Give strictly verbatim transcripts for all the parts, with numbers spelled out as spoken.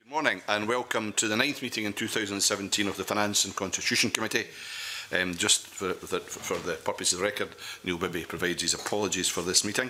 Good morning and welcome to the ninth meeting in two thousand seventeen of the Finance and Constitution Committee. Um, just for, for, for the purpose of the record, Neil Bibby provides his apologies for this meeting.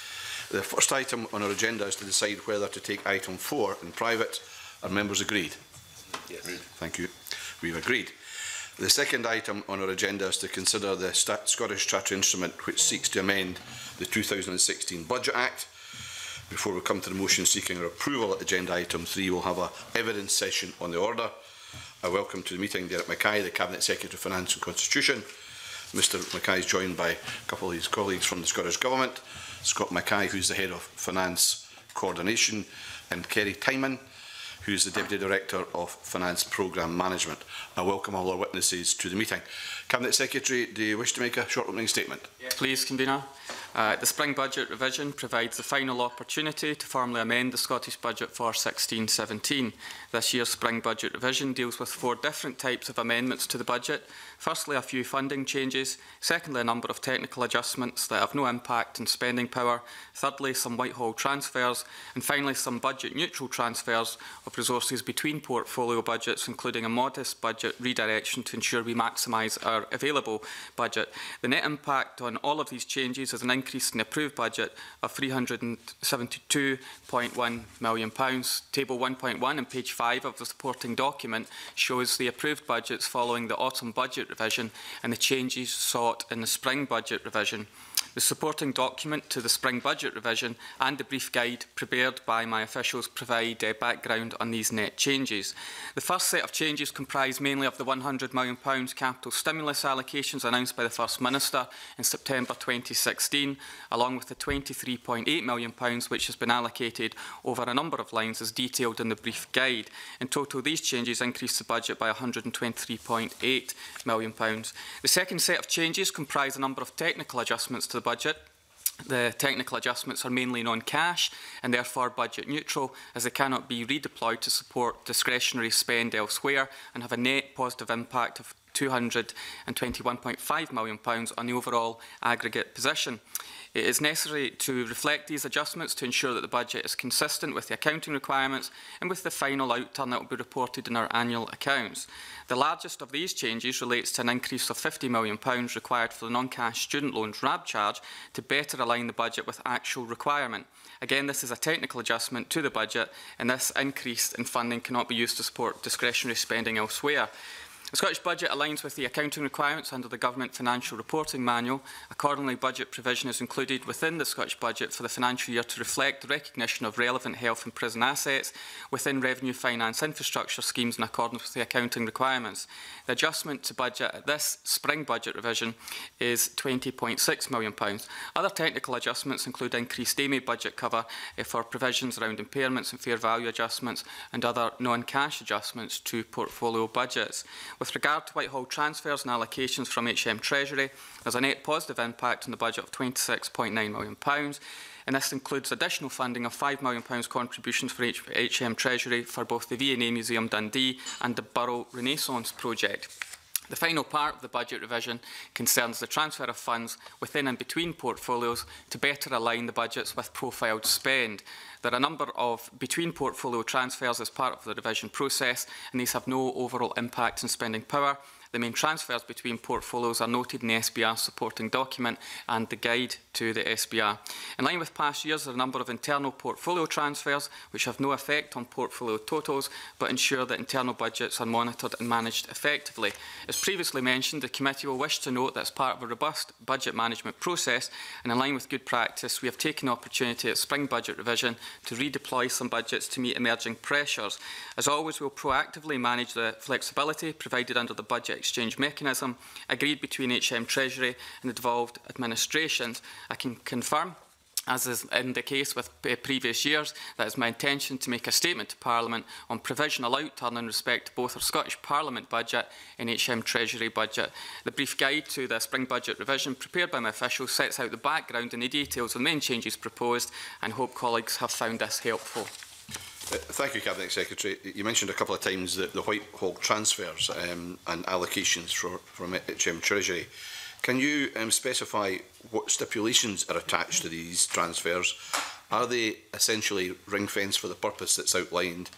The first item on our agenda is to decide whether to take item four in private. Are members agreed? Yes. Thank you. We've agreed. The second item on our agenda is to consider the St Scottish Statutory Instrument which seeks to amend the two thousand sixteen Budget Act. Before we come to the motion seeking our approval at agenda item three, we'll have an evidence session on the order. I welcome to the meeting Derek Mackay, the Cabinet Secretary for Finance and Constitution. Mr Mackay is joined by a couple of his colleagues from the Scottish Government, Scott Mackay, who is the Head of Finance Co-ordination, and Kerry, Twyman, who is the Deputy Director of Finance Programme Management. I welcome all our witnesses to the meeting. Cabinet Secretary, do you wish to make a short opening statement? Yes, please, Convener. Uh, the Spring Budget Revision provides the final opportunity to formally amend the Scottish Budget for sixteen seventeen. This year's Spring Budget Revision deals with four different types of amendments to the budget. Firstly, a few funding changes. Secondly, a number of technical adjustments that have no impact on spending power. Thirdly, some Whitehall transfers. And finally, some budget-neutral transfers of resources between portfolio budgets, including a modest budget redirection to ensure we maximise our available budget. The net impact on all of these changes is an increase in the approved budget of three hundred and seventy-two point one million pounds. Table one point one on page five of the supporting document shows the approved budgets following the autumn budget revision and the changes sought in the spring budget revision. The supporting document to the spring budget revision and the brief guide prepared by my officials provide uh, background on these net changes. The first set of changes comprise mainly of the one hundred million pounds capital stimulus allocations announced by the First Minister in September twenty sixteen, along with the twenty-three point eight million pounds which has been allocated over a number of lines as detailed in the brief guide. In total, these changes increase the budget by one hundred and twenty-three point eight million pounds. The second set of changes comprise a number of technical adjustments to the budget. The technical adjustments are mainly non-cash and therefore budget neutral, as they cannot be redeployed to support discretionary spend elsewhere and have a net positive impact of two hundred and twenty-one point five million pounds on the overall aggregate position. It is necessary to reflect these adjustments to ensure that the budget is consistent with the accounting requirements and with the final outturn that will be reported in our annual accounts. The largest of these changes relates to an increase of fifty million pounds required for the non-cash student loans R A B charge to better align the budget with actual requirement. Again, this is a technical adjustment to the budget, and this increase in funding cannot be used to support discretionary spending elsewhere. The Scottish Budget aligns with the accounting requirements under the Government Financial Reporting Manual. Accordingly, budget provision is included within the Scottish Budget for the financial year to reflect the recognition of relevant health and prison assets within revenue finance infrastructure schemes in accordance with the accounting requirements. The adjustment to budget at this spring budget revision is twenty point six million pounds. Other technical adjustments include increased A M E budget cover for provisions around impairments and fair value adjustments and other non-cash adjustments to portfolio budgets. With regard to Whitehall transfers and allocations from H M Treasury, there is a net positive impact on the budget of twenty-six point nine million pounds, and this includes additional funding of five million pounds contributions for H M Treasury for both the V and A Museum Dundee and the Borough Renaissance project. The final part of the budget revision concerns the transfer of funds within and between portfolios to better align the budgets with profiled spend. There are a number of between portfolio transfers as part of the revision process, and these have no overall impact on spending power. The main transfers between portfolios are noted in the S B R supporting document and the guide to the S B R. In line with past years, there are a number of internal portfolio transfers which have no effect on portfolio totals but ensure that internal budgets are monitored and managed effectively. As previously mentioned, the committee will wish to note that as part of a robust budget management process and in line with good practice, we have taken the opportunity at spring budget revision to redeploy some budgets to meet emerging pressures. As always, we will proactively manage the flexibility provided under the budget exchange mechanism agreed between H M Treasury and the devolved administrations. I can confirm, as is in the case with previous years, that it is my intention to make a statement to Parliament on provisional outturn in respect to both our Scottish Parliament budget and H M Treasury budget. The brief guide to the spring budget revision prepared by my officials sets out the background and the details of the main changes proposed, and hope colleagues have found this helpful. Uh, thank you, Cabinet Secretary. You mentioned a couple of times the, the Whitehall transfers um, and allocations for, from H M Treasury. Can you um, specify what stipulations are attached to these transfers? Are they essentially ring-fenced for the purpose that's outlined,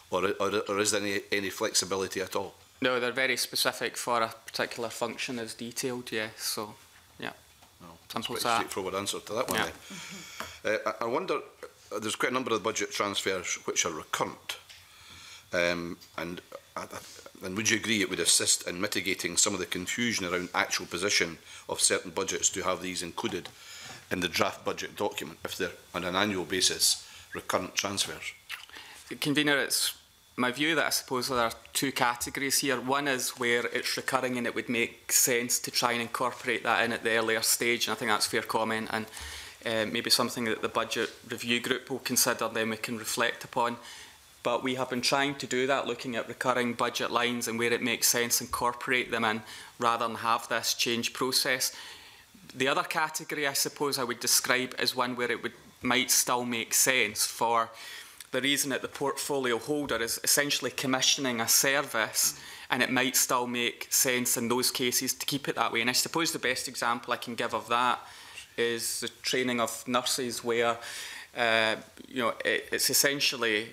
or, or, or is there any, any flexibility at all? No, they're very specific for a particular function as detailed, yes. So, yeah. Well, simple that's as quite a that. straightforward answer to that one. Yeah. Then. uh, I, I wonder, uh, there's quite a number of budget transfers which are recurrent. Um, and, uh, and would you agree it would assist in mitigating some of the confusion around actual position of certain budgets to have these included in the draft budget document if they're on an annual basis recurrent transfers? Convener, it's my view that I suppose there are two categories here. One is where it's recurring and it would make sense to try and incorporate that in at the earlier stage, and I think that's a fair comment, and uh, maybe something that the budget review group will consider, then we can reflect upon. But we have been trying to do that, looking at recurring budget lines and where it makes sense, incorporate them in rather than have this change process. The other category, I suppose, I would describe as one where it would might still make sense for the reason that the portfolio holder is essentially commissioning a service, and it might still make sense in those cases to keep it that way. And I suppose the best example I can give of that is the training of nurses, where uh, you know it, it's essentially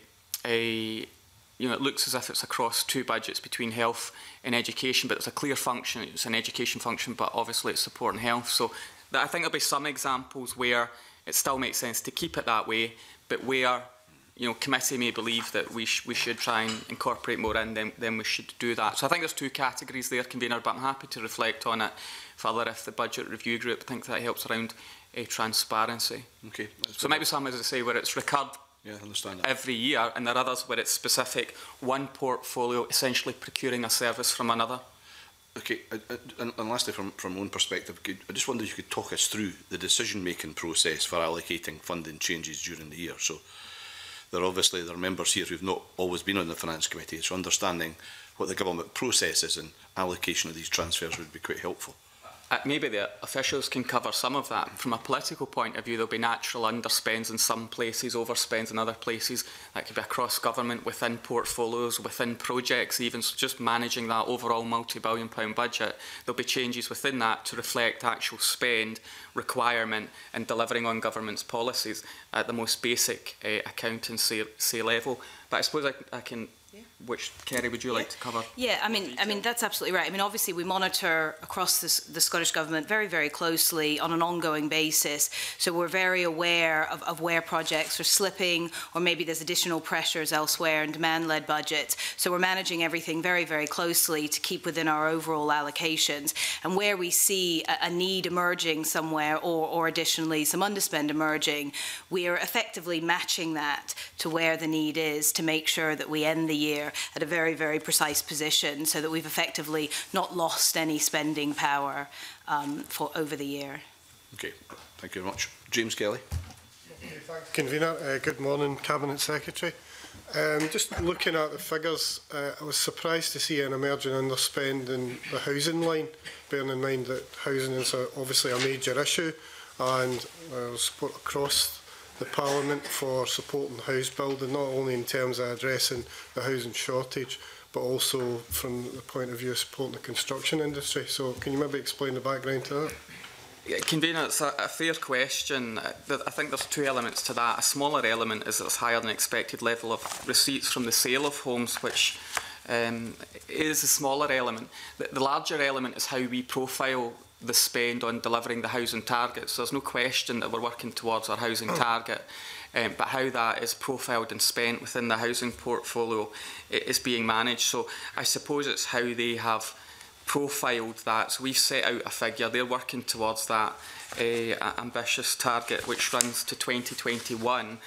a you know it looks as if it's across two budgets between health and education, but it's a clear function. It's an education function, but obviously it's supporting health. So that, I think there'll be some examples where it still makes sense to keep it that way, but where you know, committee may believe that we, sh we should try and incorporate more in, then, then we should do that. So I think there's two categories there, Convener, but I'm happy to reflect on it further if the budget review group think that helps around a transparency. Okay. So maybe some, as I say, where it's recurred yeah, I understand that. every year, and there are others where it's specific, one portfolio essentially procuring a service from another. Okay, and, and lastly, from, from my own perspective, could, I just wonder if you could talk us through the decision-making process for allocating funding changes during the year. So, there are obviously there are members here who've not always been on the Finance Committee, so understanding what the government process is and allocation of these transfers would be quite helpful. Uh, maybe the officials can cover some of that. From a political point of view, there'll be natural underspends in some places, overspends in other places. That could be across government, within portfolios, within projects even. So just managing that overall multi-billion pound budget, there'll be changes within that to reflect actual spend, requirement and delivering on government's policies at the most basic uh, accountancy say, level. But I suppose I, I can... Yeah. Which, Kerry, would you like to cover? Yeah, I mean, I mean that's absolutely right. I mean, obviously, we monitor across this, the Scottish Government very, very closely on an ongoing basis. So we're very aware of, of where projects are slipping, or maybe there's additional pressures elsewhere in demand-led budgets. So we're managing everything very, very closely to keep within our overall allocations. And where we see a, a need emerging somewhere, or, or additionally some underspend emerging, we are effectively matching that to where the need is to make sure that we end the year at a very, very precise position, so that we've effectively not lost any spending power um, for over the year. Okay, thank you very much. James Kelly. Thanks, Convener. Uh, good morning, Cabinet Secretary. Um, just looking at the figures, uh, I was surprised to see an emerging underspend in the housing line, bearing in mind that housing is a, obviously a major issue, and uh, support across the Parliament for supporting house building, not only in terms of addressing the housing shortage, but also from the point of view of supporting the construction industry. So can you maybe explain the background to that? Yeah, Convener, it's a, a fair question. I think there's two elements to that. A smaller element is it's higher than expected level of receipts from the sale of homes, which um, is a smaller element. The, the larger element is how we profile the spend on delivering the housing target. So there's no question that we're working towards our housing target, um, but how that is profiled and spent within the housing portfolio is being managed. So I suppose it's how they have profiled that. So we've set out a figure, they're working towards that uh, ambitious target, which runs to twenty twenty-one,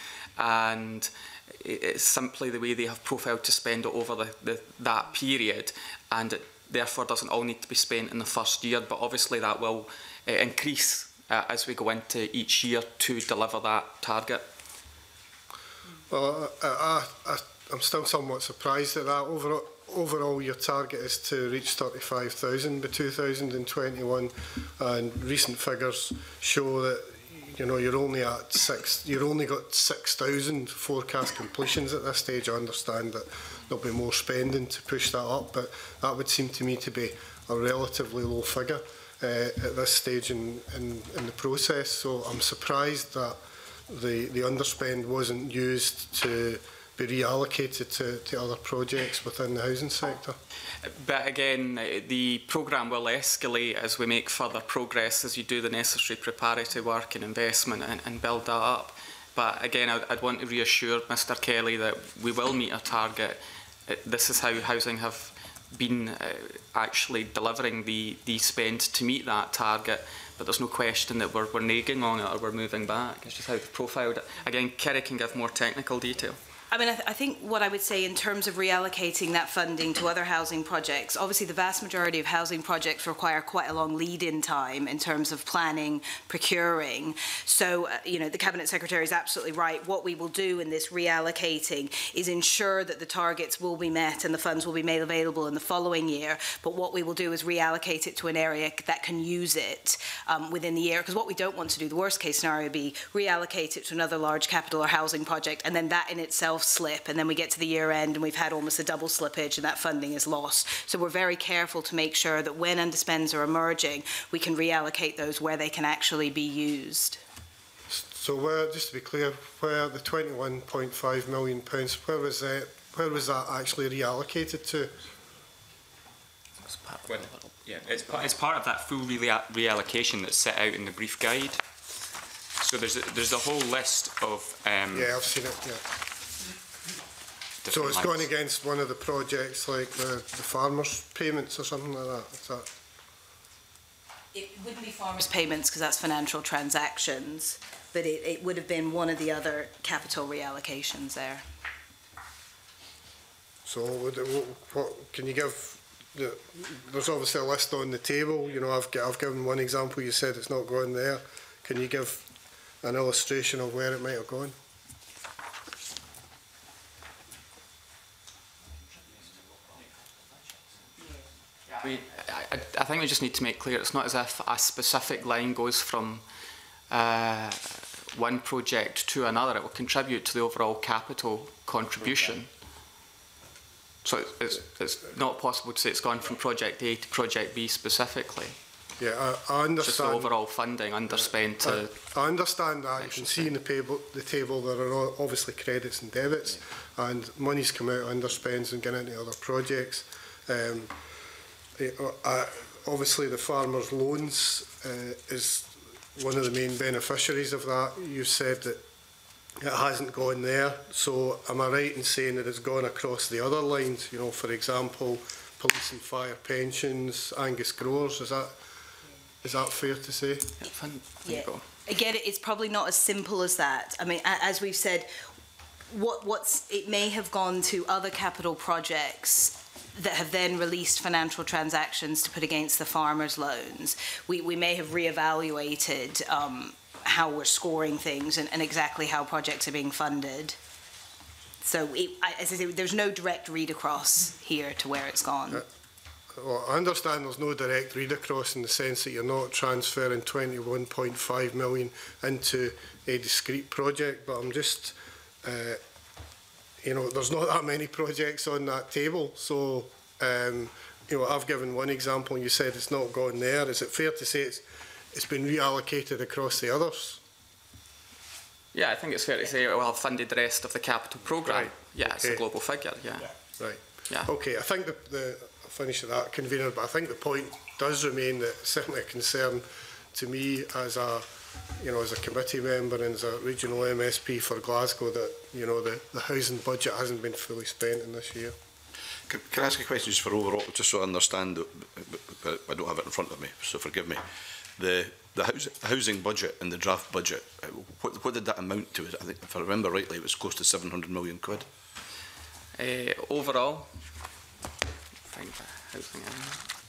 and it's simply the way they have profiled to spend it over the, the, that period, and it therefore doesn't all need to be spent in the first year, but obviously that will uh, increase uh, as we go into each year to deliver that target. Well, I, I, I'm still somewhat surprised at that. Overall, overall your target is to reach thirty-five thousand by two thousand twenty-one, and recent figures show that you know you're only at six. You're only got six thousand forecast completions at this stage. I understand that there'll be more spending to push that up, but that would seem to me to be a relatively low figure uh, at this stage in, in, in the process. So I'm surprised that the, the underspend wasn't used to be reallocated to, to other projects within the housing sector. But again, the programme will escalate as we make further progress, as you do the necessary preparatory work and investment and, and build that up. But again, I'd, I'd want to reassure Mr Kelly that we will meet our target. This is how housing have been uh, actually delivering the, the spend to meet that target. But there's no question that we're, we're nagging on it or we're moving back. It's just how they've profiled it. Again, Kerry can give more technical detail. I mean, I, th I think what I would say in terms of reallocating that funding to other housing projects, obviously the vast majority of housing projects require quite a long lead-in time in terms of planning, procuring. So, uh, you know, the Cabinet Secretary is absolutely right. What we will do in this reallocating is ensure that the targets will be met and the funds will be made available in the following year. But what we will do is reallocate it to an area that can use it um, within the year. Because what we don't want to do, the worst case scenario would be reallocate it to another large capital or housing project, and then that in itself slip, and then we get to the year end and we've had almost a double slippage and that funding is lost. So we're very careful to make sure that when underspends are emerging, we can reallocate those where they can actually be used. So where, just to be clear, where the twenty-one point five million pounds, where was that, where was that actually reallocated to? Well, yeah, it's part, it's part of that full rea reallocation that's set out in the brief guide. So there's a, there's a whole list of um, yeah, I've seen it. Yeah. So it's lines. going against one of the projects like the, the farmers' payments or something like that. Is that? It wouldn't be farmers' payments because that's financial transactions, but it, it would have been one of the other capital reallocations there. So would it, what, what can you give? The, there's obviously a list on the table. You know, I've I've given one example. You said it's not going there. Can you give an illustration of where it might have gone? We, I, I think we just need to make clear it's not as if a specific line goes from uh, one project to another. It will contribute to the overall capital contribution. So it's, it's not possible to say it's gone from project A to project B specifically. Yeah, I, I understand. Just the overall funding underspent to. I, I understand that. You can see in the table, the table there are obviously credits and debits, yeah. And money's come out underspends and gone into other projects. Um, Uh, obviously the farmers' loans uh, is one of the main beneficiaries of that. You said that it hasn't gone there, so am I right in saying that it's gone across the other lines? You know, for example, police and fire pensions, Angus growers. Is that is that fair to say? Yeah. Again, it's probably not as simple as that. I mean, as we've said, what what's it may have gone to other capital projects that have then released financial transactions to put against the farmers' loans. We, we may have reevaluated um, how we're scoring things and, and exactly how projects are being funded. So, it, I, as I say, there's no direct read across here to where it's gone. Uh, well, I understand there's no direct read across in the sense that you're not transferring twenty-one point five million into a discrete project, but I'm just... Uh, You know, there's not that many projects on that table. So, um, you know, I've given one example. You said it's not gone there. Is it fair to say it's it's been reallocated across the others? Yeah, I think it's fair to say we'll have funded the rest of the capital programme. Right. Yeah, Okay. it's a global figure. Yeah. yeah. Right. Yeah. Okay. I think the, the I'll finish at that, convener. But I think the point does remain that it's certainly a concern to me as a you know, as a committee member and as a regional M S P for Glasgow, that, you know, the, the housing budget hasn't been fully spent in this year. Can, can I ask a question just for overall, just so I understand, but I don't have it in front of me, so forgive me. The the house, housing budget and the draft budget, what, what did that amount to? I think, if I remember rightly, it was close to seven hundred million quid. Uh, overall, find the housing in.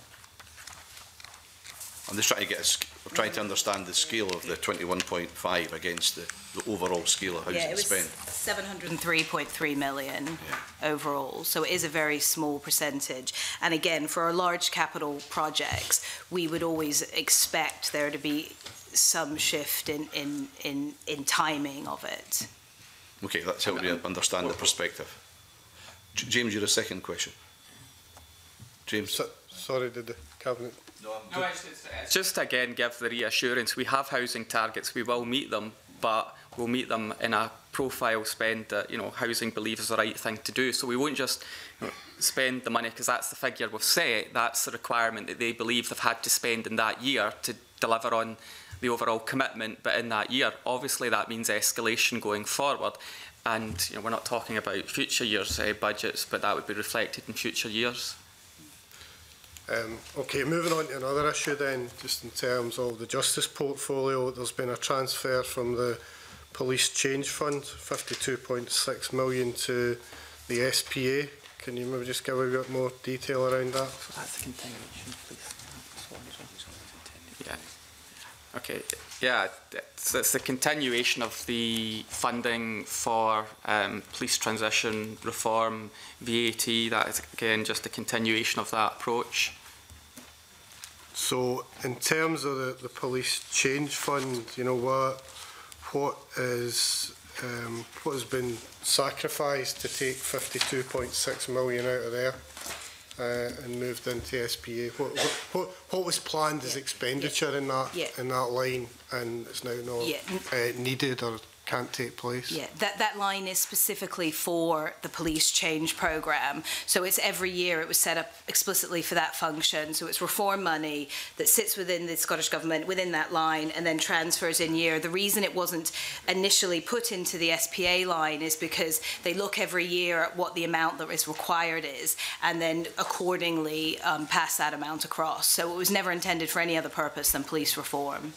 I'm just trying to get a, I'm trying to understand the scale of the twenty-one point five against the, the overall scale of housing yeah, it was spend. seven hundred and three point three million yeah. overall, so it is a very small percentage. And again, for our large capital projects, we would always expect there to be some shift in in in, in timing of it. Okay, that's how we understand the perspective. J James, you're a second question. James. So, sorry, did the cabinet? No, no it's, it's, it's just again give the reassurance we have housing targets, we will meet them, but we'll meet them in a profile spend that, you know, housing believes is the right thing to do. So we won't just, you know, spend the money because that's the figure we've set. That's the requirement that they believe they've had to spend in that year to deliver on the overall commitment. But in that year, obviously that means escalation going forward. And, you know, we're not talking about future years' uh, budgets, but that would be reflected in future years. Um, okay, moving on to another issue then, just in terms of the justice portfolio, there's been a transfer from the Police Change Fund, fifty-two point six million to the S P A. Can you maybe just give a bit more detail around that? So that's the continuation, please. Yeah. Okay. Yeah, it's, it's the continuation of the funding for um, police transition reform, V A T. That is again just a continuation of that approach. So, in terms of the, the Police Change Fund, you know, what what is um, what has been sacrificed to take fifty-two point six million out of there uh, and moved into S P A? What what, what, what was planned as expenditure in that Yeah. in that line, and it's now not Yeah. uh, needed or can't take place? Yeah, that, that line is specifically for the police change programme. So it's every year it was set up explicitly for that function. So it's reform money that sits within the Scottish Government, within that line, and then transfers in year. The reason it wasn't initially put into the S P A line is because they look every year at what the amount that is required is, and then accordingly um, pass that amount across. So it was never intended for any other purpose than police reform.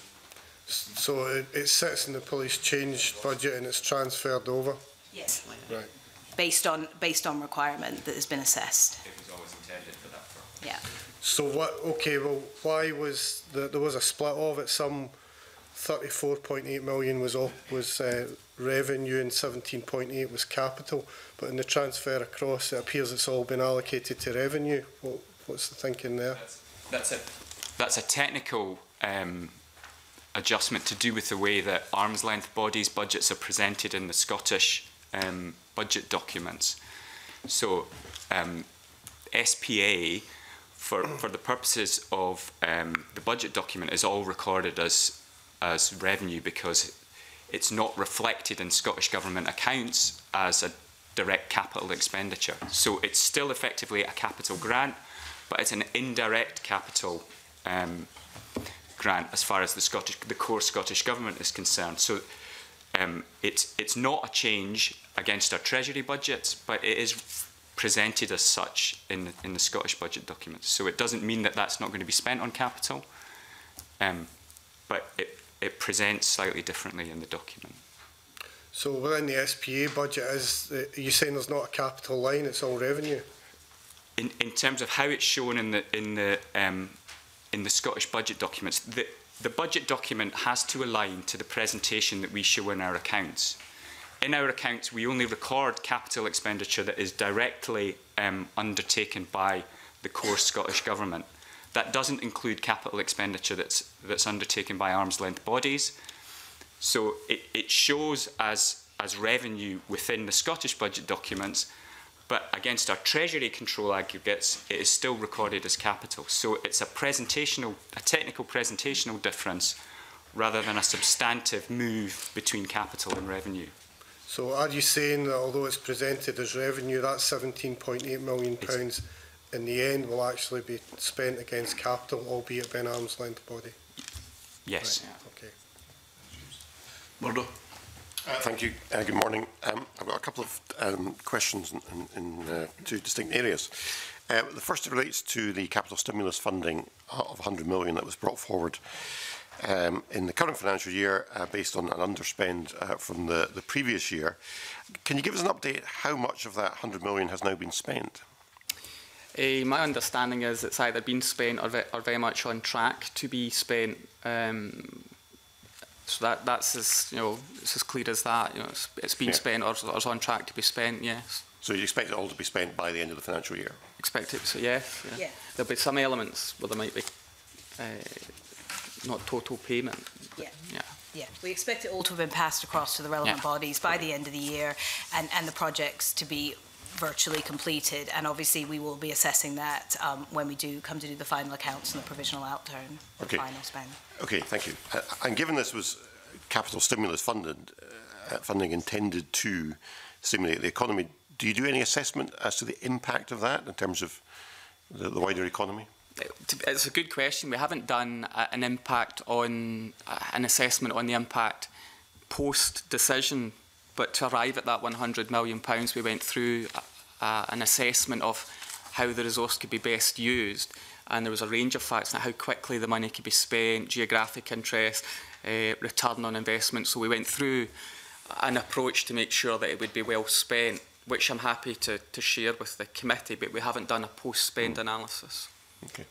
So it, it sits in the police change budget and it's transferred over? Yes. Right. Based on, based on requirement that has been assessed. It was always intended for that purpose. Yeah. So what, okay, well, why was, the, there was a split of it, some thirty-four point eight million was all, was uh, revenue and seventeen point eight was capital, but in the transfer across it appears it's all been allocated to revenue. What, what's the thinking there? That's, that's, a, that's a technical um, adjustment to do with the way that arm's length bodies' budgets are presented in the Scottish um, budget documents. So um, S P A, for, for the purposes of um, the budget document, is all recorded as, as revenue because it's not reflected in Scottish Government accounts as a direct capital expenditure. So it's still effectively a capital grant, but it's an indirect capital um, grant as far as the Scottish, the core Scottish Government is concerned. So um, it's it's not a change against our Treasury budgets, but it is presented as such in the, in the Scottish budget documents. So it doesn't mean that that's not going to be spent on capital, um, but it it presents slightly differently in the document. So within the S P A budget, is uh, are you saying there's not a capital line? It's all revenue. In in terms of how it's shown in the in the um, in the Scottish budget documents, the, the budget document has to align to the presentation that we show in our accounts. In our accounts, we only record capital expenditure that is directly um, undertaken by the core Scottish Government. That doesn't include capital expenditure that's, that's undertaken by arm's length bodies. So it, it shows as, as revenue within the Scottish budget documents, but against our Treasury control aggregates, it is still recorded as capital. So it's a presentational, a technical presentational difference rather than a substantive move between capital and revenue. So are you saying that although it's presented as revenue, that seventeen point eight million pounds in the end will actually be spent against capital, albeit by an arm's length body? Yes. Right. Okay. Murdo. Uh, thank you. Uh, good morning. Um, I've got a couple of um, questions in, in, in uh, two distinct areas. Uh, the first relates to the capital stimulus funding of one hundred million that was brought forward um, in the current financial year uh, based on an underspend uh, from the, the previous year. Can you give us an update how much of that one hundred million has now been spent? Uh, my understanding is it's either been spent or, ve or very much on track to be spent. Um, So that, that's as, you know, it's as clear as that. You know, it's, it's been yeah. spent or, or is on track to be spent, yes. So you expect it all to be spent by the end of the financial year? Expect it, so yeah. yeah. Yeah. There'll be some elements where there might be uh, not total payment. Yeah. Yeah. Yeah, we expect it all to have been passed across to the relevant yeah. bodies by the end of the year, and, and the projects to be virtually completed. And obviously we will be assessing that um, when we do come to do the final accounts and the provisional outturn, okay. the final spend. Okay, thank you. Uh, and given this was capital stimulus funded, uh, uh, funding intended to stimulate the economy. Do you do any assessment as to the impact of that in terms of the, the wider economy? It's a good question. We haven't done uh, an impact on uh, an assessment on the impact post-decision, but to arrive at that one hundred million pounds, we went through uh, an assessment of how the resource could be best used, and there was a range of factors on how quickly the money could be spent, geographic interest, uh, return on investment. So we went through an approach to make sure that it would be well spent, which I'm happy to, to share with the committee, but we haven't done a post-spend mm. analysis. Okay.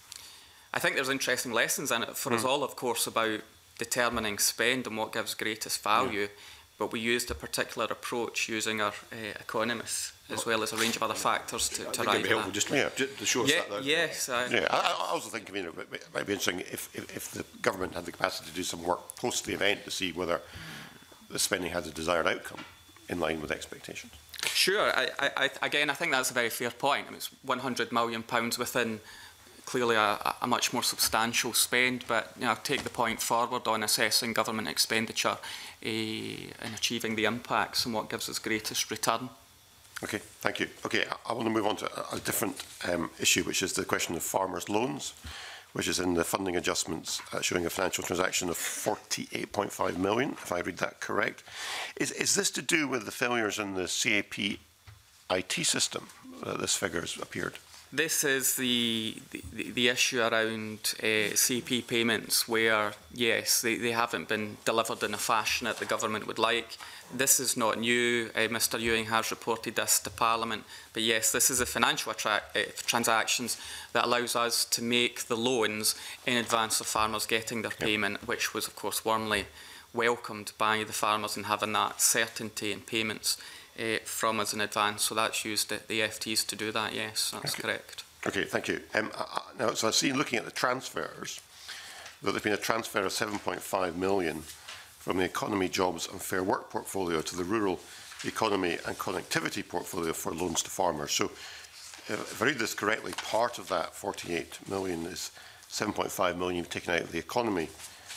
I think there's interesting lessons in it for mm. us all, of course, about determining spend and what gives greatest value, yeah. but we used a particular approach using our uh, economists as well as a range of other factors to, to arrive at that. Just, yeah. to show us yeah, that. Yes. I, yeah, I, I also think I mean, it might be interesting if, if, if the government had the capacity to do some work post the event to see whether the spending had the desired outcome in line with expectations. Sure. I, I, again, I think that's a very fair point. I mean, it's one hundred million pounds within clearly a, a much more substantial spend, but you know, take the point forward on assessing government expenditure uh, and achieving the impacts and what gives us greatest return. Okay, thank you. Okay, I, I want to move on to a, a different um, issue, which is the question of farmers' loans, which is in the funding adjustments, uh, showing a financial transaction of forty-eight point five million, if I read that correct. Is, is this to do with the failures in the C A P I T system that this figure has appeared? This is the, the, the issue around uh, C A P payments where, yes, they, they haven't been delivered in a fashion that the government would like. This is not new. Uh, Mr Ewing has reported this to Parliament. But yes, this is a financial uh, transactions that allows us to make the loans in advance of farmers getting their payment, which was, of course, warmly welcomed by the farmers and having that certainty in payments uh, from us in advance. So that's used the, the F Ts to do that, yes, that's okay. correct. Okay, thank you. Um, uh, now, so I've seen, looking at the transfers, that there's been a transfer of seven point five million from the Economy, Jobs and Fair Work portfolio to the Rural Economy and Connectivity portfolio for loans to farmers. So, if I read this correctly, part of that forty-eight million is seven point five million you've taken out of the Economy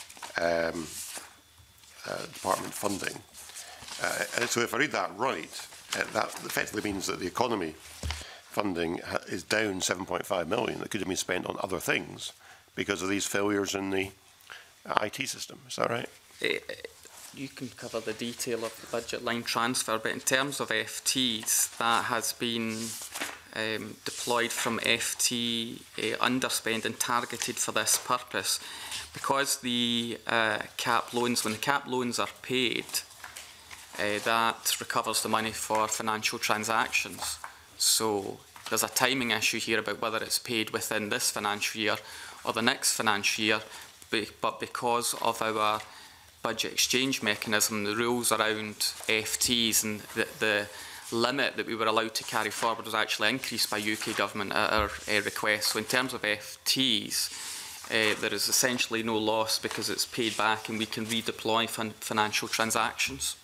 um, uh, Department funding. Uh, and so if I read that right, uh, that effectively means that the Economy funding ha is down seven point five million that could have been spent on other things because of these failures in the uh, I T system. Is that right? Uh, you can cover the detail of the budget line transfer, but in terms of F Ts, that has been um, deployed from F T uh, underspend and targeted for this purpose. Because the uh, cap loans, when the cap loans are paid, uh, that recovers the money for financial transactions. So there's a timing issue here about whether it's paid within this financial year or the next financial year, but because of our budget exchange mechanism, the rules around F Ts and the, the limit that we were allowed to carry forward was actually increased by U K government at our uh, request. So in terms of F Ts, uh, there is essentially no loss because it's paid back and we can redeploy fin financial transactions.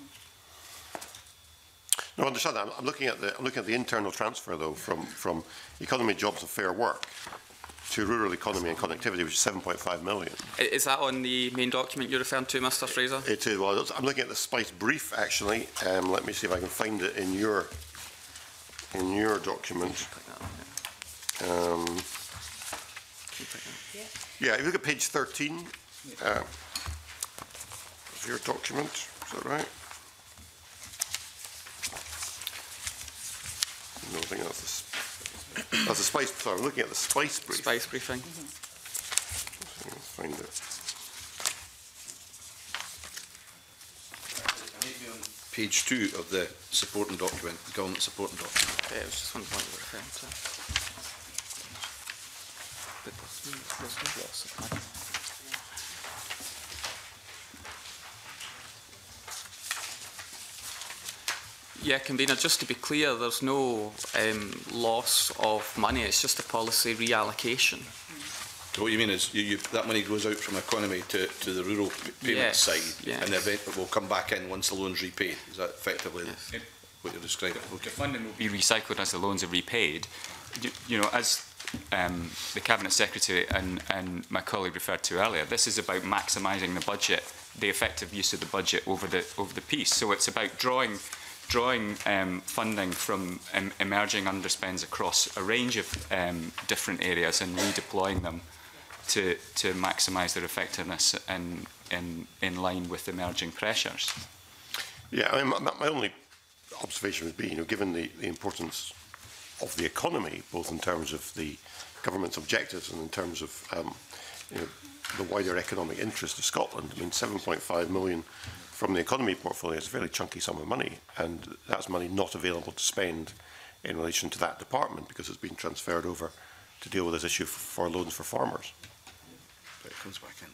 No, I understand that. I'm looking at the I'm looking at the internal transfer though from from Economy, Jobs and Fair Work to Rural Economy and Connectivity, which is seven point five million. Is that on the main document you're referring to, Mr Fraser? It is. Well, I'm looking at the Spice brief actually. Um, let me see if I can find it in your in your document. Um, yeah, if you look at page thirteen uh, of your document, is that right? No, I think that's the. That's the spice. Sorry, I'm looking at the spice brief. Spice briefing. Mm-hmm. Let's find it. Maybe on page two of the supporting document, the government supporting document. Yeah, it was just one point you were referring to. But there's no loss of money. Yeah, Convener, just to be clear, there's no um, loss of money, it's just a policy reallocation. So what you mean is you, you, that money goes out from economy to, to the rural payment yes, side, yes. and the event will come back in once the loan's repaid. Is that effectively yes. the, what you're describing? Okay. The funding will be recycled as the loans are repaid. You, you know, as um, the Cabinet Secretary and, and my colleague referred to earlier, this is about maximising the budget the effective use of the budget over the over the piece. So it's about drawing drawing um, funding from um, emerging underspends across a range of um, different areas and redeploying them to to maximise their effectiveness and in in line with emerging pressures. Yeah, I mean, my, my only observation would be, you know, given the, the importance of the economy, both in terms of the government's objectives and in terms of um, you know, the wider economic interest of Scotland. I mean, seven point five million from the economy portfolio is a fairly chunky sum of money, and that's money not available to spend in relation to that department because it's been transferred over to deal with this issue for loans for farmers. But it comes back in.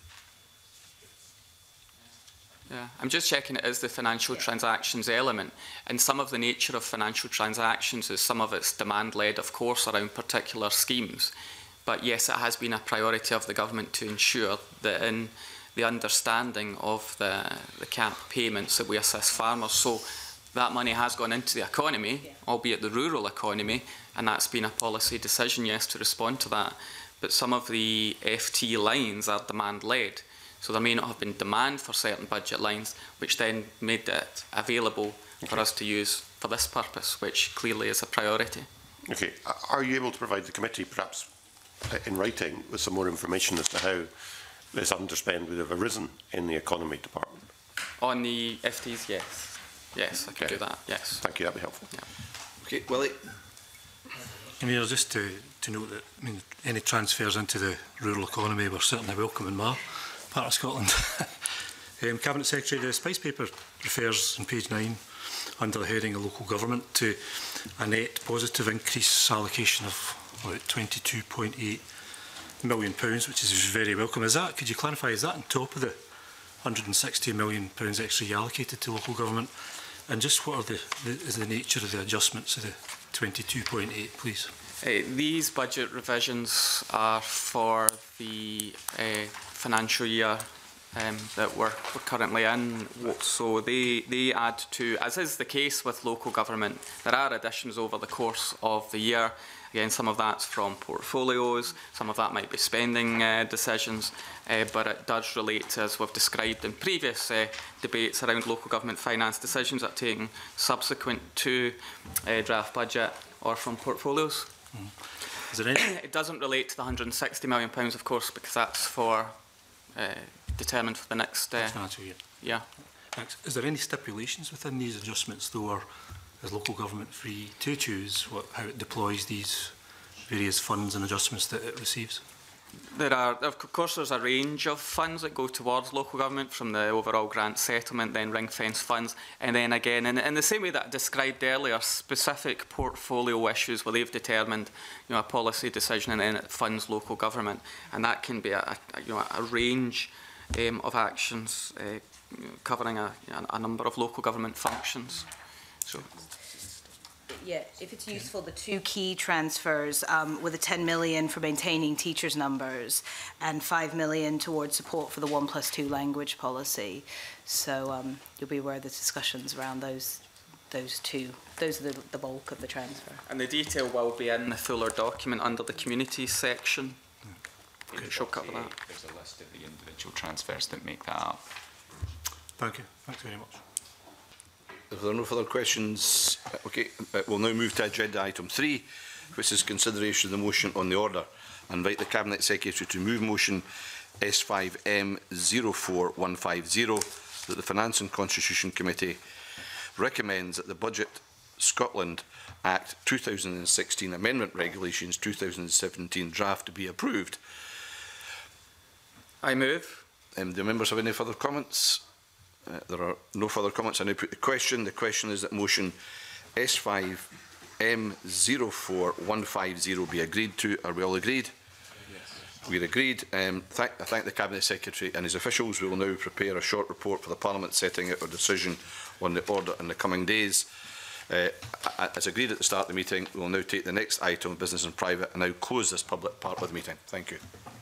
Yeah, I'm just checking it is the financial yeah. transactions element, and some of the nature of financial transactions is some of it's demand-led, of course, around particular schemes. But yes, it has been a priority of the government to ensure that in the understanding of the, the camp payments that we assist farmers, so that money has gone into the economy, yeah. albeit the rural economy, and that's been a policy decision, yes, to respond to that. But some of the F T lines are demand-led. So there may not have been demand for certain budget lines, which then made it available okay. for us to use for this purpose, which clearly is a priority. Okay. Are you able to provide the committee, perhaps in writing, with some more information as to how this underspend would have arisen in the economy department? On the F Ts, yes. Yes, I can okay. do that, yes. Thank you, that'd be helpful. Yeah. Okay, Willie. I mean, just to, to note that, I mean, any transfers into the rural economy were certainly welcome in my part of Scotland. um, Cabinet Secretary, the Spice Paper refers on page nine, under the heading of local government, to a net positive increase allocation of about twenty-two point eight million pounds, which is very welcome. Is that, could you clarify, is that on top of the one hundred and sixty million pounds extra you allocated to local government? And just what are the, the, is the nature of the adjustments of the twenty-two point eight, please? Uh, these budget revisions are for the uh, financial year um, that we're, we're currently in. So they, they add to, as is the case with local government, there are additions over the course of the year. Again, some of that's from portfolios, some of that might be spending uh, decisions, uh, but it does relate, as we've described in previous uh, debates around local government finance decisions that are taken subsequent to uh, draft budget or from portfolios. Mm. Is there any? It doesn't relate to the one hundred and sixty million pounds, of course, because that's for uh, determined for the next uh, financial year. Yeah. Thanks. Is there any stipulations within these adjustments, though, or is local government free to choose what, how it deploys these various funds and adjustments that it receives? There are, of course, there's a range of funds that go towards local government, from the overall grant settlement, then ring-fence funds, and then again, in, in the same way that I described earlier, specific portfolio issues where they've determined, you know, a policy decision, and then it funds local government, and that can be a, a you know a range um, of actions uh, you know, covering a, a number of local government functions. So. Yeah, if it's useful, the two key transfers um, were the ten million for maintaining teachers' numbers and five million towards support for the one plus two language policy. So um, you'll be aware of the discussions around those those two. Those are the, the bulk of the transfer. And the detail will be in the fuller document under the communities section. Okay. She'll cover that. There's a list of the individual transfers that make that up. Thank you. Thanks very much. If there are no further questions, okay, we'll now move to agenda item three, which is consideration of the motion on the order. I invite the Cabinet Secretary to move motion S five M zero four one five zero that the Finance and Constitution Committee recommends that the Budget Scotland Act two thousand sixteen Amendment Regulations two thousand seventeen draft to be approved. I move. Um, do members have any further comments? Uh, there are no further comments. I now put the question. The question is that motion S five M zero four one five zero be agreed to. Are we all agreed? Yes. We're agreed. Um, th I thank the Cabinet Secretary and his officials. We will now prepare a short report for the Parliament setting out a decision on the order in the coming days. Uh, as agreed at the start of the meeting, we will now take the next item of business in private and now close this public part of the meeting. Thank you.